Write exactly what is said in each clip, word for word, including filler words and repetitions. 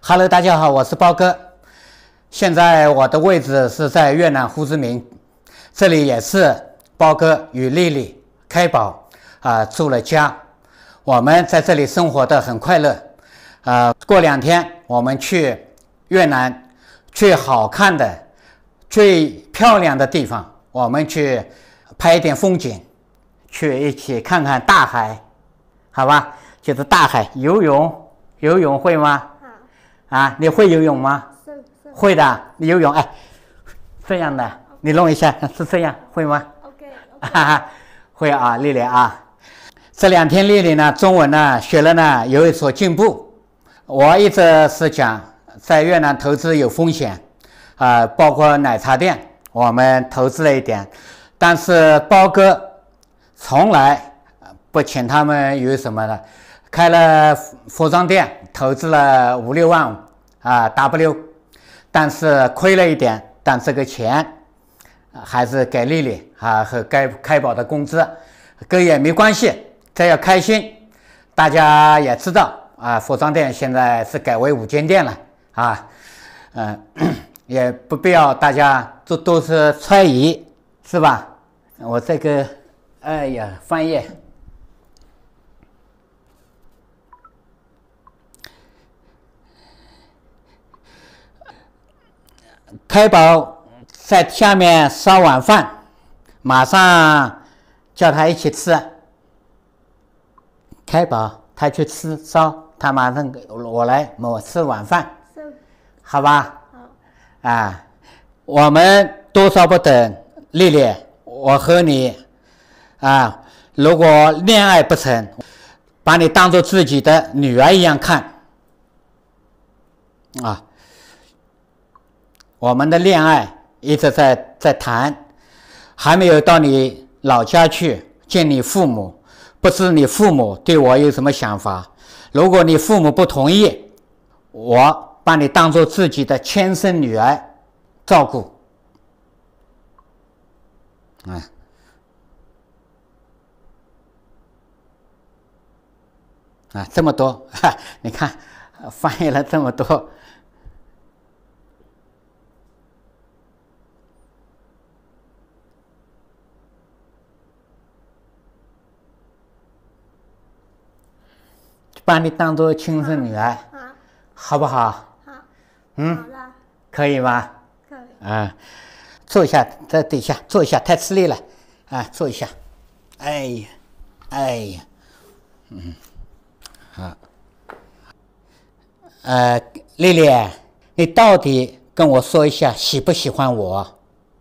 Hello， 大家好，我是包哥。现在我的位置是在越南胡志明，这里也是包哥与丽丽、开宝啊住了家。我们在这里生活的很快乐。啊，过两天我们去越南最好看的、最漂亮的地方，我们去拍一点风景，去一起看看大海，好吧？就是大海游泳，游泳会吗？啊，你会游泳吗？ 是是会的，你游泳，哎，这样的，你弄一下，是这样，会吗 ？OK， 哈哈，会啊，丽丽啊，这两天丽丽呢，中文呢学了呢有所进步。我一直是讲，在越南投资有风险，啊、呃，包括奶茶店，我们投资了一点，但是包哥从来不请他们有什么的。开了服装店，投资了五六万啊 W， 但是亏了一点，但这个钱还是给丽丽啊和该开宝的工资，跟也没关系，只要开心。大家也知道啊，服装店现在是改为五金店了啊，嗯、呃，也不必要大家都都是猜疑，是吧？我这个，哎呀，翻页。开宝在下面烧晚饭，马上叫他一起吃。开宝他去吃烧，他马上我来我吃晚饭，好吧？好啊，我们多少不等，丽丽，我和你啊，如果恋爱不成，把你当做自己的女儿一样看啊。我们的恋爱一直在在谈，还没有到你老家去见你父母，不知你父母对我有什么想法。如果你父母不同意，我把你当做自己的亲生女儿照顾。啊，啊，这么多，哈，你看翻译了这么多。把你当做亲生女儿，好，好不好？ 好， 嗯， 好了， 可以吗？ 可以。 啊，坐一下，在底下坐一下，太吃力了，啊，坐一下。哎呀，哎呀，嗯，好。呃，丽丽，你到底跟我说一下，喜不喜欢我？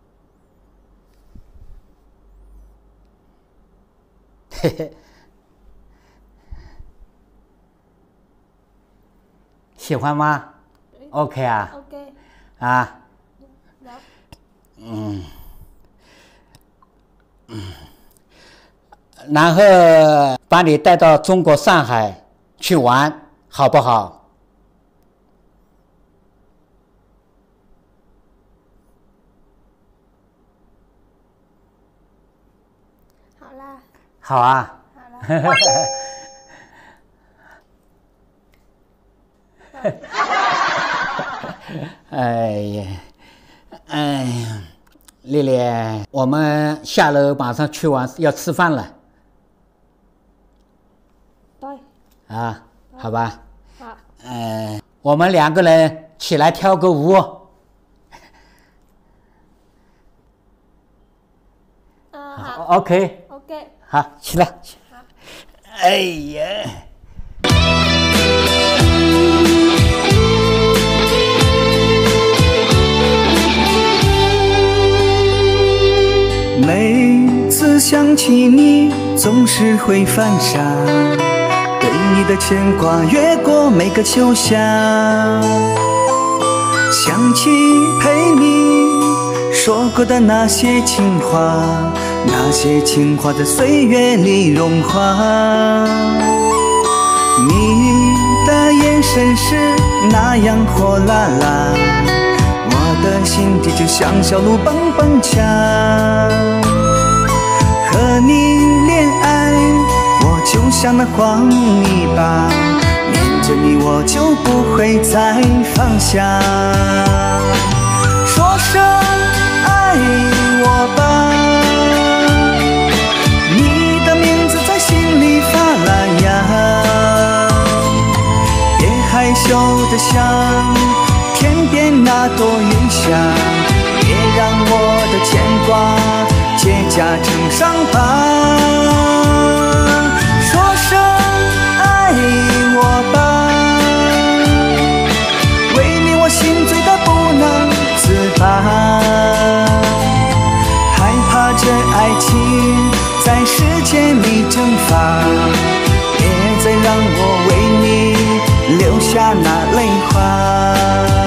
嘿嘿。喜欢吗 ？OK 啊 ？OK。 啊。嗯。嗯。然后把你带到中国上海去玩，好不好？ 好啦。 好啊。 好啦。 哎呀，哎呀，丽丽，我们下楼马上去玩，要吃饭了。 对。 啊，好吧。 好。 嗯、呃，我们两个人起来跳个舞。 啊，好。 OK。 OK。 好，起来。 好。 哎呀。 每次想起你，总是会犯傻，对你的牵挂越过每个秋夏。想起陪你说过的那些情话，那些情话在岁月里融化。你的眼神是那样火辣辣，我的心底就像小鹿蹦蹦跳。和你恋爱，我就像那黄泥巴，年着你我就不会再放下。说声爱我吧，你的名字在心里发烂芽，别害羞的像天边那朵云霞，别让我的牵挂结痂成伤疤。说声爱我吧，为你我心醉得不能自拔，害怕这爱情在时间里蒸发，别再让我为你留下那泪花。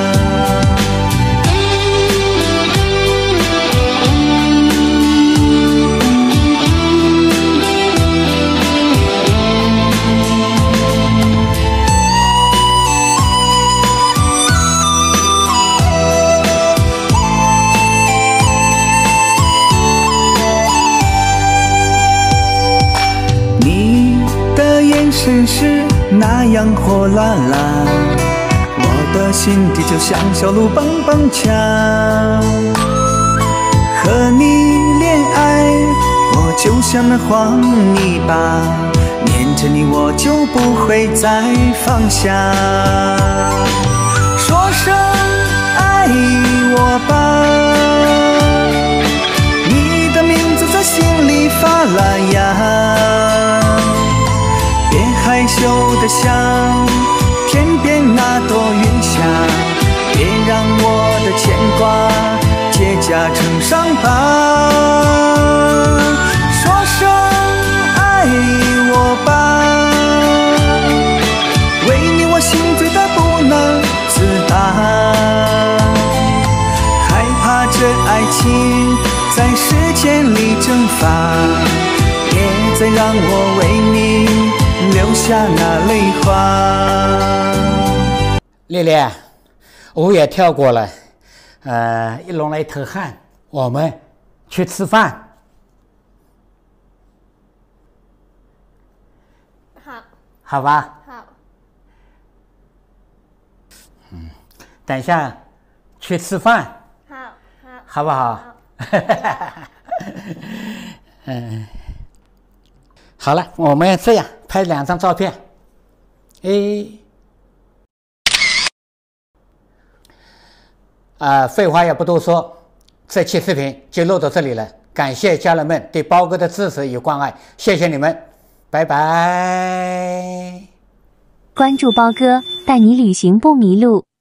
真是那样火辣辣，我的心底就像小鹿蹦蹦跳。和你恋爱，我就像那黄泥巴，黏着你我就不会再放下。说声爱我吧，你的名字在心里发烂芽，别害羞的像天边那朵云霞，别让我的牵挂结痂成伤疤。说声爱我吧，为你我心醉得不能自拔，害怕这爱情在时间里蒸发，别再让我为你留下那泪花。 丽丽，舞也跳过了，呃，一弄了一头汗，我们去吃饭。 好。 好吧。 好。 嗯，等一下去吃饭。 好。好。 好不好？ 好。 嗯。好了，我们这样拍两张照片。诶，啊，废话也不多说，这期视频就录到这里了。感谢家人们对包哥的支持与关爱，谢谢你们，拜拜。 关注包哥，带你旅行不迷路。